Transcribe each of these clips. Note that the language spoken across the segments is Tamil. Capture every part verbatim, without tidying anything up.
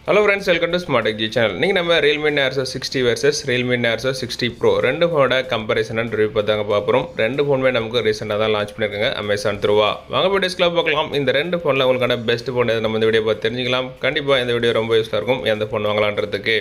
Hello friends, welcome to Smart Tech G channel. நீங்க நம்ம Realme Narzo sixty versus Realme Narzo sixty Pro ரெண்டு ஃபோனோட கம்பேரிசன் அண்ட் ரிவ்யூ பார்த்தாங்க பார்ப்போம். ரெண்டு ஃபோனுமே நமக்கு ரீசெண்டா தான் லான்ச் பண்ணிருக்காங்க Amazon த்ரூவா. வாங்க வீடியோஸ்ல பார்க்கலாம். இந்த ரெண்டு ஃபோன்ல உங்களுக்கான பெஸ்ட் ஃபோன் எது நம்ம இந்த வீடியோ பார்த்து தெரிஞ்சுக்கலாம். கண்டிப்பா இந்த வீடியோ ரொம்ப யூஸ்ஃபுல்லா இருக்கும். எந்த ஃபோன் வாங்கலாம்ன்றதுக்கு.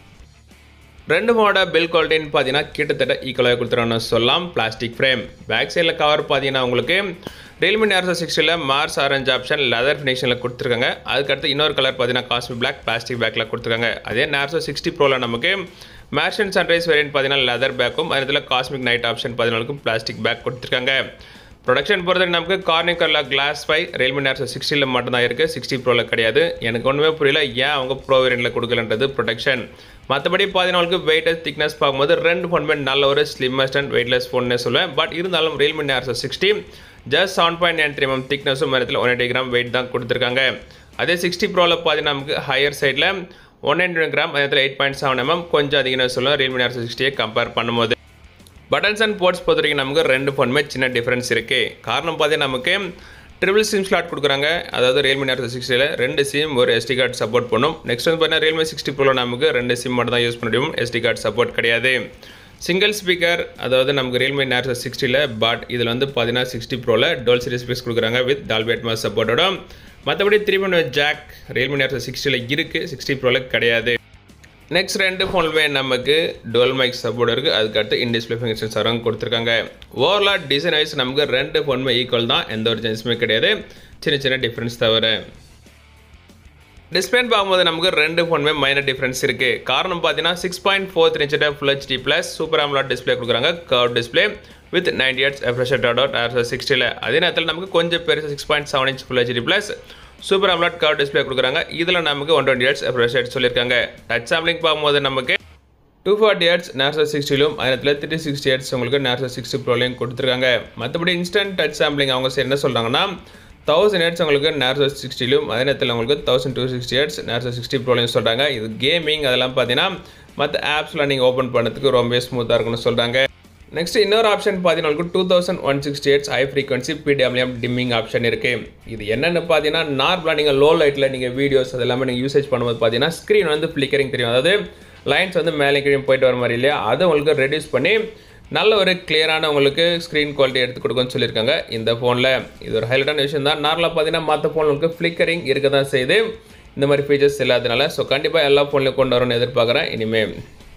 ரெண்டு ஃபோனோட பில் குவாலிட்டின்னு பார்த்தீங்கன்னா கிட்டத்தட்ட ஈக்குவலாக கொடுத்துருவாங்கன்னு சொல்லலாம். பிளாஸ்டிக் ஃப்ரேம் பேக் சைடில் கவர் பார்த்தீங்கன்னா உங்களுக்கு Realme Narzo sixty Mars orange option leather ஃபினிஷிங்கில் கொடுத்துருக்காங்க. அதுக்கடுத்து இன்னொரு கலர் பார்த்தீங்கன்னா காஸ்மிக் பிளாக் பிளாஸ்டிக் பேக்கில் கொடுத்துருக்காங்க. அதே Narzo sixty ப்ரோவில் நமக்கு மேர்ஷன் சன்ரைஸ் வேரியன்ட் பார்த்தீங்கன்னா லெதர் பேக்கும் அதில் காஸ்மிக் நைட் ஆப்ஷன் பார்த்தீங்கன்னா பிளாஸ்டிக் பேக் கொடுத்துருக்காங்க. ப்ரொடக்ஷன் பொறுத்தவரை நமக்கு கார்னிங் கலரில் glass five Realme Narzo sixty மட்டும்தான் இருக்குது, sixty ப்ரோவில் கிடையாது. எனக்கு ஒன்றுமே புரியல ஏன் அவங்க ப்ரோ வேரியண்ட்டில் கொடுக்கலன்றது ப்ரொடக்ஷன். மற்றபடி பார்த்தீங்கன்னா உங்களுக்கு வெயிட் திக்னஸ் பார்க்கும்போது ரெண்டு ஃபோனுமே நல்ல ஒரு ஸ்லிம்மஸ்ட் அண்ட் வெயிட்லெஸ் ஃபோன்னே சொல்லுவேன். பட் இருந்தாலும் Realme Narzo sixty just seven point nine three M திக்னஸும் மரத்தில் ஒன் எயிட்டி கிராம் வெயிட் தான் கொடுத்துருக்காங்க. அதே சிக்ஸ்டி ப்ரோவில் பார்த்தீங்கன்னா நமக்கு ஹையர் சைடில் ஒன் நைன்டி கிராம் அதில் எயிட் பாயிண்ட் செவன் எம்எம் கொஞ்சம் அதிகமாக சொல்லுவோம் Realme Narzo sixty கம்பேர் பண்ணும்போது. பட்டன்ஸ் அண்ட் போர்ட்ஸ் பொறுத்த வரைக்கும் நமக்கு ரெண்டு ஃபோனுமே சின்ன டிஃப்ரென்ஸ் இருக்குது. காரணம் பார்த்தீங்கன்னா நமக்கு ட்ரிபிள் சிம் ஸ்லாட் கொடுக்குறாங்க. அதாவது Realme Narzo sixty ரெண்டு சிம் ஒரு எஸ்டி கார்டு சப்போர்ட் பண்ணும். நெக்ஸ்ட் வந்து பார்த்தீங்கன்னா Realme sixty ப்ரோவில் நமக்கு ரெண்டு சிம் மட்டும் தான் யூஸ் பண்ண முடியும், எஸ்டி கார்டு சப்போர்ட் கிடையாது. சிங்கிள் ஸ்பீக்கர் அதாவது நமக்கு Realme Narzo sixty பட் இதில் வந்து பார்த்தீங்கன்னா sixty ப்ரோவில் டுவல் சீரிஸ் ஸ்பீக்கர்ஸ் கொடுக்குறாங்க வித் டால்பி அட்மாஸ் சப்போர்ட்டோட. மற்றபடி three point jack Realme Narzo sixty இருக்குது, sixty ப்ரோவில் கிடையாது. நெக்ஸ்ட் ரெண்டு ஃபோனுமே நமக்கு டுவல் மைக் சப்போர்ட் இருக்குது. அதுக்கடுத்து இன் டிஸ்பிளே ஃபிங்கர் சென்சாரும் கொடுத்துருக்காங்க. ஓவரால் டிசைன் வைஸ் நமக்கு ரெண்டு ஃபோனுமே ஈக்குவல் தான், எந்த ஒரு சேஞ்சுமே கிடையாது, சின்ன சின்ன டிஃப்ரென்ஸ் தவிர. டிஸ்பிளேன்னு பார்க்கும்போது நமக்கு ரெண்டு ஃபோனுமே மைனர் டிஃப்ரென்ஸ் இருக்குது. காரணம் பார்த்தீங்கன்னா six point four three inch full HD plus super AMOLED display கொடுக்குறாங்க, curve display with ninety hertz refresh rate Narzo sixty. அதே நேரத்தில் நமக்கு கொஞ்சம் பெருசு six point seven inch full HD plus super AMOLED curve display கொடுக்குறாங்க. இதில் நமக்கு one twenty hertz refresh rate சொல்லியிருக்காங்க. டச் சாம்பிளிங் பார்க்கும்போது நமக்கு டூ ஃபார்ட்டி ஹெர்ட்ஸ் Narzo sixty-லும் அதே நேரத்தில் த்ரீ சிக்ஸ்டி ஹெர்ட்ஸ் உங்களுக்கு Narzo sixty ப்ரோலையும் கொடுத்துருக்காங்க. மற்றபடி இன்ஸ்டன்ட் டச் சாம்பிளிங் அவங்க சரி என்ன சொல்கிறாங்கன்னா தௌசண்ட் ஹெர்ட்ஸ் உங்களுக்கு Narzo sixty-லும் அதே நேரத்தில் உங்களுக்கு thousand two sixty hertz Narzo sixty ப்ரோலையும் சொல்கிறாங்க. இது கேமிங் அதெல்லாம் பார்த்தீங்கன்னா மற்ற ஆப்ஸ்லாம் நீங்கள் ஓப்பன் பண்ணுறதுக்கு ரொம்ப ஸ்மூத்தாக இருக்குன்னு சொல்கிறாங்க. நெக்ஸ்ட் இன்னொரு ஆப்ஷன் பார்த்தீங்கன்னா உங்களுக்கு two thousand one sixty hertz high frequency PWM dimming option இருக்குது. இது என்னென்னு பார்த்தீங்கன்னா நார்மலாக நீங்கள் லோ லைட்டில் நீங்கள் வீடியோஸ் அது எல்லாமே நீங்கள் யூசேஜ் பண்ணும்போது பார்த்தீங்கன்னா ஸ்க்ரீன் வந்து ஃப்ளிக்கரிங் தெரியும், அதாவது லைன்ஸ் வந்து மேலே கீழே போயிட்டு வர மாதிரி இல்லையா, அதை உங்களுக்கு ரெடியூஸ் பண்ணி நல்ல ஒரு கிளியரான உங்களுக்கு ஸ்க்ரீன் குவாலிட்டி எடுத்து கொடுக்குன்னு சொல்லியிருக்காங்க இந்த ஃபோனில். இது ஒரு ஹைலைட்டான விஷயம் தான். நார்மலாக பார்த்தீங்கன்னா மற்ற ஃபோன் உங்களுக்கு ஃப்ளிக்கரிங் இருக்க தான் செய்யுது, இந்த மாதிரி ஃபீச்சர்ஸ் இல்லாதனால. ஸோ கண்டிப்பாக எல்லா ஃபோன்லையும் கொண்டு வரணும்னு எதிர்பார்க்குறேன் இனிமேல்.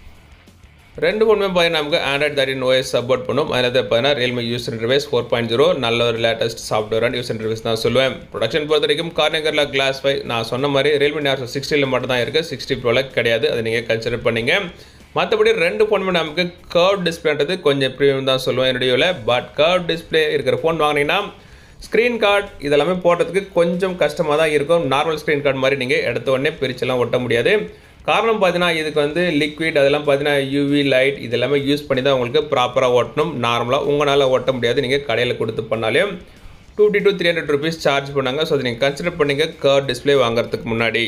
ரெண்டு ஃபோனுமே பார்த்தீங்கன்னா நமக்கு ஆண்ட்ராய்ட் தேர்ட்டின் ஓஎஸ் சப்போர்ட் பண்ணும். அதில் பார்த்தீங்கன்னா Realme user interface four point zero நல்ல ஒரு latest software and user interface தான் சொல்லுவேன். ப்ரொடக்ஷன் பொறுத்த வரைக்கும் கார்னிங்கரில் கிளாஸ் ஃபை நான் சொன்ன மாதிரி Realme Narzo sixty மட்டும் தான் இருக்குது, சிக்ஸ்டி ப்ரோவில் கிடையாது, அதை நீங்கள் கன்சிடர் பண்ணிங்க. மற்றபடி ரெண்டு ஃபோனுமே நமக்கு கர்வ் டிஸ்பிளேன்றது கொஞ்சம் ப்ரீமியம் தான் சொல்லுவேன் என்னுடைய. பட் கர்வ் டிஸ்பிளே இருக்கிற ஃபோன் வாங்கினீங்கன்னா ஸ்க்ரீன் கார்டு இதெல்லாமே போடுறதுக்கு கொஞ்சம் கஷ்டமாக தான் இருக்கும். நார்மல் ஸ்க்ரீன் கார்டு மாதிரி நீங்கள் எடுத்த உடனே பிரிச்செல்லாம் ஒட்ட முடியாது. காரணம் பார்த்தீங்கன்னா இதுக்கு வந்து லிக்விட் அதெல்லாம் பார்த்தீங்கன்னா யூவி லைட் இதெல்லாமே யூஸ் பண்ணி தான் உங்களுக்கு ப்ராப்பராக ஓட்டணும். நார்மலாக உங்களால் ஓட்ட முடியாது, நீங்கள் கடையில் கொடுத்து பண்ணாலும் two fifty to three hundred rupees charge பண்ணாங்க. ஸோ அதை நீங்கள் கன்சிடர் பண்ணிங்க கர்வ் டிஸ்பிளே வாங்குறதுக்கு முன்னாடி.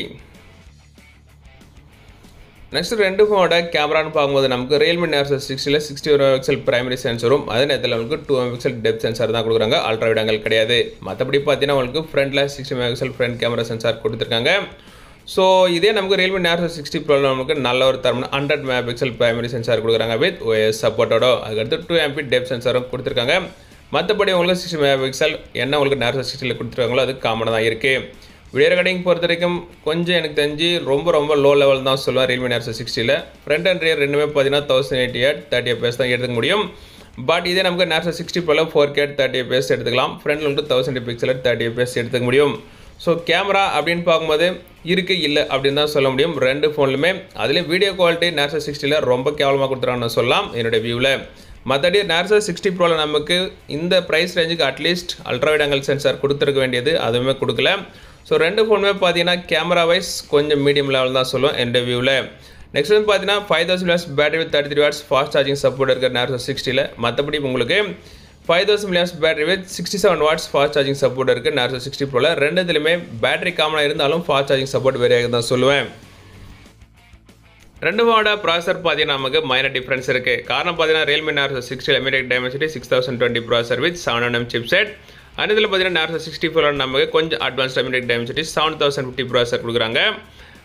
நெக்ஸ்ட் ரெண்டு ஃபோனோட கேமரான்னு பார்க்கும்போது நமக்கு Realme Narzo sixty சிக்ஸ்டி ஒரு மெகாபிக்சல் பிரைமரி சென்சரும் அதே நேரத்தில் உங்களுக்கு டூ மெகாபிக்சல் டெப்த் சென்சார் தான் கொடுக்குறாங்க, அல்ட்ரா வைட் ஆங்கிள் கிடையாது. மற்றபடி பார்த்தீங்கன்னா உங்களுக்கு ஃப்ரண்ட்டில் sixty megapixel front camera sensor கொடுத்துருக்காங்க. ஸோ இதே நமக்கு Realme Narzo sixty ப்ரோவில் நமக்கு நல்ல ஒரு தரம் ஹண்ட்ரட் மெகாபிக்சல் பிரைமரி சென்சார் கொடுக்குறாங்க வித் ஓஎஸ் சப்போர்ட்டோட. அதுக்கடுத்து டூ எம்பி டெப்த் சென்சாரும் கொடுத்துருக்காங்க. மற்றபடி உங்களுக்கு சிக்ஸ்டி மெகாபிக்சல் என்ன உங்களுக்கு Narzo sixty கொடுத்துருக்காங்களோ அது காமனாக தான் இருக்குது. வீடியோ ரெக்கார்டிங் பொறுத்த வரைக்கும் கொஞ்சம் எனக்கு தெரிஞ்சு ரொம்ப ரொம்ப லோ லெவல் தான் சொல்லுவேன் Realme Narzo sixty. Front and rear ரெண்டுமே பார்த்தீங்கன்னா thousand eighty at thirty FPS தான் எடுத்துக்க முடியும். பட் இதே நமக்கு Narzo sixty ப்ரோவில் ஃபோர் கே தேர்ட்டி எஃப்எஸ் எடுத்துக்கலாம், ஃப்ரண்ட்டில் வந்து தௌசண்ட் பிக்சல் தேர்ட்டி எஃப்எஸ் எடுத்துக்க முடியும். ஸோ கேமரா அப்படின்னு பார்க்கும்போது இருக்குது இல்லை அப்படின்னு தான் சொல்ல முடியும் ரெண்டு ஃபோன்லுமே. அதுலேயும் வீடியோ குவாலிட்டி Narzo sixty ரொம்ப கேவலமாக கொடுத்துறாங்கன்னு சொல்லலாம் என்னுடைய வியூவில். மற்றபடி Narzo sixty ப்ரோவில் நமக்கு இந்த ப்ரைஸ் ரேஞ்சுக்கு at least ultra wide angle sensor கொடுத்துருக்க வேண்டியது, அதுவுமே கொடுக்கல. ஸோ ரெண்டு ஃபோனுமே பார்த்தீங்கன்னா கேமரா வைஸ் கொஞ்சம் மீடியம் லெவல் தான் சொல்லுவோம் என்னுடைய வியூவில். நெக்ஸ்ட் வந்து பார்த்தீங்கன்னா five thousand milliamps battery with thirty three watts fast charging support இருக்கிற Narzo sixty. மற்றபடி உங்களுக்கு five thousand milliamps battery with sixty seven watts fast charging support இருக்குது Narzo sixty ப்ரோவில். ரெண்டுத்துலையுமே பேட்டரி காமனாக இருந்தாலும் ஃபாஸ்ட் சார்ஜிங் சப்போர்ட் வேறையாக தான் சொல்லுவேன். ரெண்டு ஃபோனோட ப்ராசர் பார்த்தீங்கன்னா நமக்கு மைனர் டிஃப்ரென்ஸ் இருக்குது. காரணம் பார்த்தீங்கன்னா Realme Narzo sixty Mediatek Dimensity six thousand twenty processor with seven NM chipset. And இதில் பார்த்தீங்கன்னா Narzo sixty-four நமக்கு கொஞ்சம் advanced Mediatek Dimensity seven thousand fifty ப்ராசர் கொடுக்குறாங்க.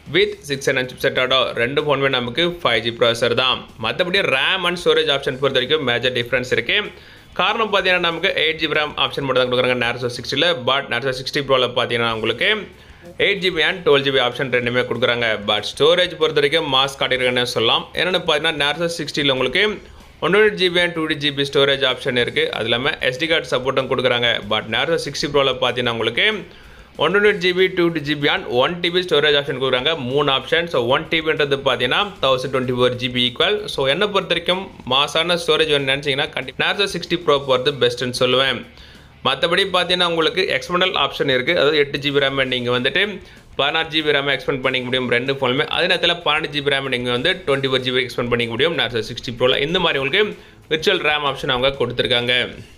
வித் சிக்ஸ் ஹண்ட்ரட் சிப்செட்டோட ரெண்டு ஃபோனுமே நமக்கு ஃபைவ் ஜி ப்ராசர் தான். மற்றபடி ரேம் அண்ட் ஸ்டோரேஜ் ஆப்ஷன் பொறுத்த வரைக்கும் மேஜர் டிஃப்ரென்ஸ் இருக்குது. காரணம் பார்த்தீங்கன்னா நமக்கு எயிட் ஜிபி ரேம் ஆப்ஷன் மட்டும் தான் கொடுக்குறாங்க நார்சோ சிக்ஸ்டியில். பட் நார்சோ சிக்ஸ்டி ப்ரோவில் பார்த்தீங்கன்னா உங்களுக்கு eight GB and twelve GB option ரெண்டுமே கொடுக்குறாங்க. பட் ஸ்டோரேஜ் பொறுத்த வரைக்கும் மாஸ் காட்டியிருக்கேன்னு சொல்லலாம். என்னென்னு பார்த்தீங்கன்னா நார்சோ சிக்ஸ்டியில் உங்களுக்கு one twenty GB and two GB storage option இருக்குது. அது இல்லாமல் எஸ்டி கார்டு சப்போர்ட்டும் கொடுக்குறாங்க. பட் நார்சோ சிக்ஸ்டி ப்ரோவில் பார்த்தீங்கன்னா உங்களுக்கு one twenty GB two GB and one TB storage option கொடுக்குறாங்க. மூணு ஆப்ஷன். ஸோ ஒன் டிபின்றது பார்த்தீங்கன்னா தௌசண்ட் டுவெண்ட்டி ஃபோர் ஜிபி ஈக்குவல். ஸோ என்னை பொறுத்த வரைக்கும் மாசான ஸ்டோரேஜ் வேணும் நினச்சிங்கன்னா கண்டிப்பாக நார்சோ சிக்ஸ்டி ப்ரோ போகிறது பெஸ்ட்டுன்னு சொல்லுவேன். மற்றபடி பார்த்தீங்கன்னா உங்களுக்கு எக்ஸ்பெண்டல் ஆப்ஷன் இருக்குது. அதாவது எட்டு ஜிபி ரேம் நீங்கள் வந்துட்டு பதினாறு ஜிபி ரேம் எக்ஸ்பெண்ட் பண்ணிக்க முடியும் ரெண்டு ஃபோனுமே. அதே நேரத்தில் பன்னெண்டு ஜிபி ரேம் நீங்கள் வந்து டுவெண்ட்டி ஃபோர் ஜிபி எக்ஸ்பெண்ட் பண்ணிக்க முடியும் நார்சோ சிக்ஸ்டி ப்ரோவில். இந்த மாதிரி உங்களுக்கு விர்ச்சுவல் ரேம் ஆப்ஷன் அவங்க கொடுத்துருக்காங்க.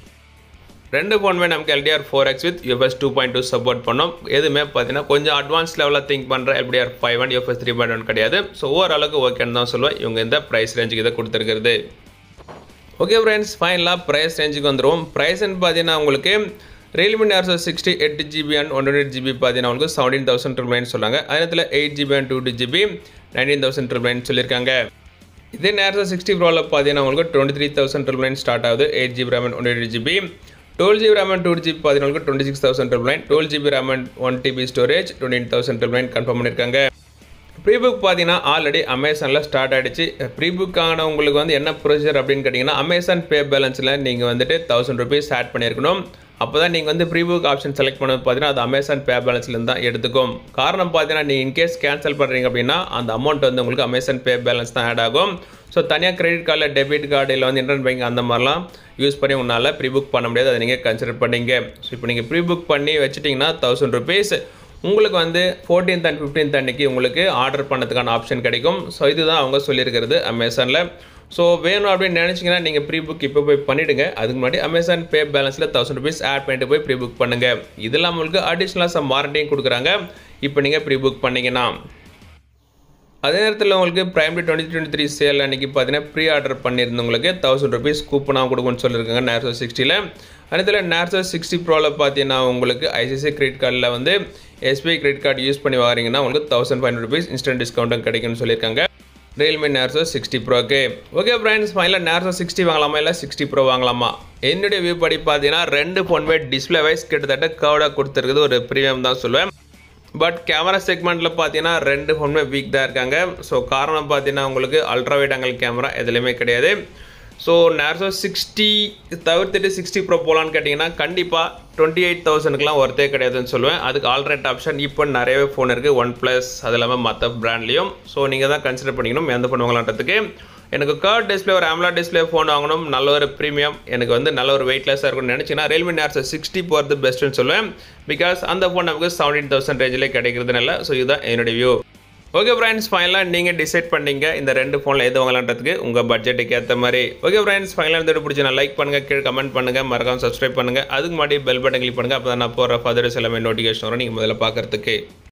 ரெண்டு ஃபோனுமே நமக்கு LDR four X with UFS two point two support பண்ணோம். எதுவுமே பார்த்தீங்கன்னா கொஞ்சம் அட்வான்ஸ் லெவலில் திங்க் பண்ணுற LDR five and UFS three point one கிடையாது. ஸோ ஓரளவுக்கு ஓகேன்னு தான் சொல்லுவேன் இவங்க இந்த ப்ரைஸ் ரேஞ்சுக்கு இதை கொடுத்துருக்கிறது. ஓகே ஃப்ரெண்ட்ஸ், ஃபைனலாக ப்ரைஸ் ரேஞ்சுக்கு வந்துடுவோம். ப்ரைஸ்ன்னு பார்த்தீங்கன்னா உங்களுக்கு Realme Narzo sixty eight GB and one twenty GB பார்த்தீங்கன்னா உங்களுக்கு செவன்டீன் தௌசண்ட் ட்ரிபிள் சொன்னாங்க. அதே நேரத்தில் eight GB and two GB nineteen thousand triple சொல்லியிருக்காங்க. இதே Narzo சிக்ஸ்டி ப்ரோவில் பார்த்தீங்கன்னா உங்களுக்கு twenty three thousand triple start ஆகுது. Eight GB RAM and one twenty GB twelve GB RAM and two GB பார்த்தீங்கன்னா உங்களுக்கு twenty six thousand triple twelve GB RAM and one TB storage twenty thousand triple confirm பண்ணியிருக்காங்க. ப்ரீபுக் பார்த்தீங்கன்னா ஆல்ரெடி அமேசானில் ஸ்டார்ட் ஆகிடுச்சு. ப்ரீபுக்கான உங்களுக்கு வந்து என்ன ப்ரொசீஜர் அப்படின்னு கேட்டிங்கன்னா அமேசான் பே பேலன்ஸில் நீங்கள் வந்துட்டு தௌசண்ட் ருபீஸ் ஆட் பண்ணியிருக்கணும். அப்போ தான் நீங்கள் வந்து ப்ரீபுக் ஆப்ஷன் செலக்ட் பண்ணது பார்த்தீங்கன்னா அது அமேசான் பே பேலன்ஸ்லேருந்து தான் எடுத்துக்கும். காரணம் பார்த்தீங்கன்னா நீங்கள் இன்கேஸ் கேன்சல் பண்ணுறீங்க அப்படின்னா அந்த அமௌண்ட் வந்து உங்களுக்கு அமேசான் பே பேலன்ஸ் தான் ஆட் ஆகும். ஸோ தனியாக கிரெடிட் கார்டில் டெபிட் கார்டு இல்லை வந்து இன்டர்நெட் பேங்கிங் அந்த மாதிரிலாம் யூஸ் பண்ணி உன்னால் ப்ரீபுக் பண்ண முடியாது. அதை நீங்கள் கன்சிடர் பண்ணிங்க. ஸோ இப்போ நீங்கள் ப்ரீபுக் பண்ணி வச்சுட்டிங்கன்னா தௌசண்ட் ருபீஸ் உங்களுக்கு வந்து ஃபோர்டீன்த் அண்ட் ஃபிஃப்டீன்த் அன்றைக்கி உங்களுக்கு ஆர்டர் பண்ணதுக்கான ஆப்ஷன் கிடைக்கும். ஸோ இதுதான் அவங்க சொல்லியிருக்கிறது அமேசானில். ஸோ வேணும் அப்படின்னு நினச்சிங்கன்னா நீங்கள் ப்ரீ புக் இப்போ போய் பண்ணிவிடுங்க. அதுக்கு முன்னாடி அமேசான் பே பேலன்ஸில் தௌசண்ட் ருபீஸ் ஆட் பண்ணிட்டு போய் ப்ரீ புக் பண்ணுங்கள். இதெல்லாம் உங்களுக்கு அடிஷ்னலாக சம் வாரண்டியும் கொடுக்குறாங்க இப்போ நீங்கள் ப்ரீ புக் பண்ணிங்கன்னா. அதே நேரத்தில் உங்களுக்கு primary twenty twenty three sale அன்றைக்கி பார்த்தீங்கன்னா ப்ரீ ஆர்டர் பண்ணியிருந்தவங்களுக்கு தௌசண்ட் ருபீஸ் கூப்பனாக கொடுக்குன்னு சொல்லியிருக்காங்க நார்சோ சிக்ஸ்டியில். அதே நார்சோ சிக்ஸ்டி ப்ரோவில் பார்த்தீங்கன்னா உங்களுக்கு ஐசிஐசிஐ கிரெடிட் கார்டில் வந்து எஸ்பிஐ கிரெடிட் கார்டு யூஸ் பண்ணி வாரீங்கன்னா உங்களுக்கு thousand five hundred rupees instant டிஸ்கவுண்ட்டும் கிடைக்கும்னு சொல்லியிருக்காங்க Realme Narzo சிக்ஸ்டி ப்ரோக்கு. ஓகே ஃப்ரெண்ட்ஸ், ஃபைனலாக Narzo சிக்ஸ்டி வாங்கலாமா இல்லை சிக்ஸ்டி ப்ரோ வாங்கலாமா? என்னுடைய வியூ படி பார்த்தீங்கன்னா ரெண்டு ஃபோனுமே டிஸ்பிளே வைஸ் கிட்டத்தட்ட கர்வ்டாக கொடுத்துருக்குது ஒரு ப்ரீமியம் தான் சொல்லுவேன். பட் கேமரா செக்மெண்ட்டில் பார்த்தீங்கன்னா ரெண்டு ஃபோனுமே வீக் தான் இருக்காங்க. ஸோ காரணம் பார்த்தீங்கன்னா உங்களுக்கு அல்ட்ரா வைட் ஆங்கிள் கேமரா எதுலேயுமே கிடையாது. ஸோ Narzo சிக்ஸ்டி தவிர்த்துட்டு சிக்ஸ்டி ப்ரோ போகலான்னு கேட்டிங்கன்னா கண்டிப்பாக டுவெண்ட்டி எயிட் தௌசண்ட்க்குலாம் ஒர்த்தே கிடையாதுன்னு சொல்லுவேன். அதுக்கு ஆல்ரெட் ஆப்ஷன் இப்போ நிறையவே ஃபோன் இருக்குது ஒன் ப்ளஸ் அது இல்லாமல் மற்ற பிராண்ட்லேயும். ஸோ நீங்கள் தான் கன்சிடர் பண்ணிக்கணும் எந்த ஃபோன் வாங்கலான்றதுக்கு. எனக்கு கர்வ் டிஸ்பிளே ஒரு AMOLED டிஸ்பிளே ஃபோன் வாங்கணும், நல்ல ஒரு ப்ரீமியம், எனக்கு வந்து நல்ல ஒரு வெயிட்லெஸ்ஸாக இருக்கும்னு நினச்சிங்கன்னா Realme Narzo சிக்ஸ்டி போகிறது பெஸ்ட்டுன்னு சொல்லுவேன். பிகாஸ் அந்த ஃபோன் நமக்கு செவன்டீன் தௌசண்ட் ரேஞ்சிலே கிடைக்கிறதுனால. ஸோ இதுதான் என்னுடைய வியூ. ஓகே ஃப்ரெண்ட்ஸ், ஃபைனலாக நீங்கள் டிசைட் பண்ணிங்க இந்த ரெண்டு ஃபோனில் எது வாங்கலான்றதுக்கு உங்கள் பட்ஜெட்டுக்கு ஏற்ற மாதிரி. ஓகே ஃப்ரெண்ட்ஸ், ஃபைனலாக இந்த பிடிச்சி நான் லைக் பண்ணுங்கள், கீழே கமெண்ட் பண்ணுங்கள், மறக்காம சப்ஸ்கிரைப் பண்ணுங்கள். அதுக்கு முன்னாடி பெல் பட்டன் கிளிக் பண்ணுங்கள். அப்போ தான் நான் போகிற ஃபர்தர்ஸ் எல்லாமே நோட்டிஃபிகேஷன் வரும் நீங்கள் முதல்ல பார்க்குறதுக்கு.